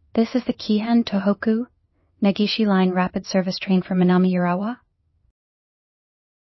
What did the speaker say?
This is the Keihin-Tohoku Negishi Line rapid service train for Minami-Urawa.